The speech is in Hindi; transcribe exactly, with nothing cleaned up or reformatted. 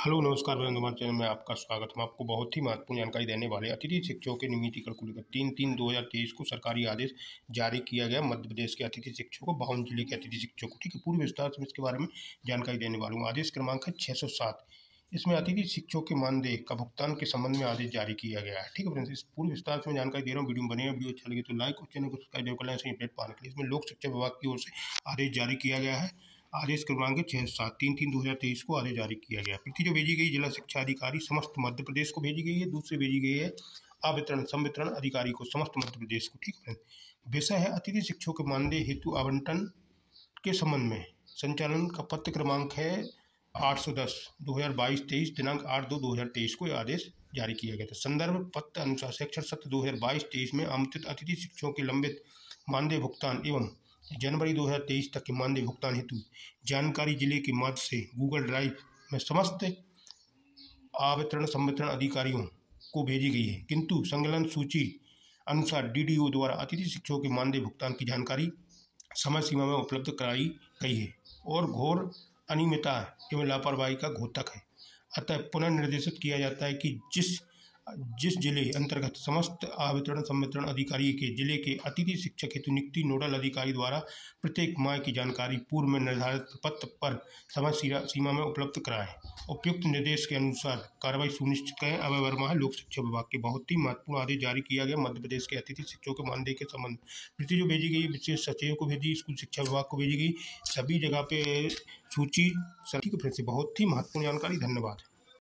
हेलो नमस्कार वीरेंद्र कुमार चैनल में आपका स्वागत है। हम आपको बहुत ही महत्वपूर्ण जानकारी देने वाले अतिथि शिक्षकों के नियमितीकरण को लेकर तीन तीन दो हज़ार तेईस को सरकारी आदेश जारी किया गया। मध्य प्रदेश के अतिथि शिक्षकों को बावन जिले के अतिथि शिक्षकों को ठीक है पूर्ण विस्तार से इसके बारे में जानकारी देने वाला हूँ। आदेश क्रमांक है छः सौ सात। इसमें अतिथि शिक्षकों के मानदेय का भुगतान के संबंध में आदेश जारी किया गया है। ठीक है फ्रेंड्स, इस पूर्ण विस्तार से मैं जानकारी दे रहा हूँ। वीडियो में बने वीडियो अच्छा लगे तो लाइक और चैनल को सब्सक्राइब कर लें ऐसे अपडेट पाने के लिए। इसमें लोक शिक्षा विभाग की ओर से आदेश जारी किया गया है। आदेश क्रमांक छः सात तीन तीन दो हज़ार तेईस को आदेश जारी किया गया। प्रति जो भेजी गई जिला शिक्षा अधिकारी समस्त मध्य प्रदेश को भेजी गई है। दूसरी भेजी गई है अवितरण संवितरण अधिकारी को समस्त मध्य प्रदेश को। ठीक है, विषय है अतिथि शिक्षकों के मानदेय हेतु आवंटन के संबंध में संचालन का पत्र क्रमांक है आठ सौ दस दो हज़ार बाईस तेईस दिनांक आठ दो दो हज़ार तेईस को यह आदेश जारी किया गया था। संदर्भ पत्र अनुसार शैक्षण सत्र दो हज़ार बाईस तेईस में आमंत्रित अतिथि शिक्षकों के लंबित मानदेय भुगतान एवं जनवरी दो हज़ार तेईस तक के मानदेय भुगतान हेतु जानकारी जिले के माध्यम से गूगल ड्राइव में समस्त आवितरण संवितरण अधिकारियों को भेजी गई है, किंतु संकलन सूची अनुसार डीडीओ द्वारा अतिथि शिक्षकों के मानदेय भुगतान की जानकारी समय सीमा में उपलब्ध कराई गई है और घोर अनियमितता एवं लापरवाही का घोतक है। अतः पुनः निर्देशित किया जाता है कि जिस जिस जिले अंतर्गत समस्त आवितरण संवितरण अधिकारी के जिले के अतिथि शिक्षक हेतु नियुक्ति नोडल अधिकारी द्वारा प्रत्येक माह की जानकारी पूर्व में निर्धारित पत्र पर समय सीमा में उपलब्ध कराएं। उपयुक्त निर्देश के अनुसार कार्रवाई सुनिश्चित करें। अभय वर्मा है, लोक शिक्षा विभाग के। बहुत ही महत्वपूर्ण आदेश जारी किया गया मध्य प्रदेश के अतिथि शिक्षकों के मानदेय के संबंध में। जो भेजी गई विशेष सचिव को भेजी, स्कूल शिक्षा विभाग को भेजी गई, सभी जगह पे सूची। ठीक है फ्रेंड्स, बहुत ही महत्वपूर्ण जानकारी। धन्यवाद।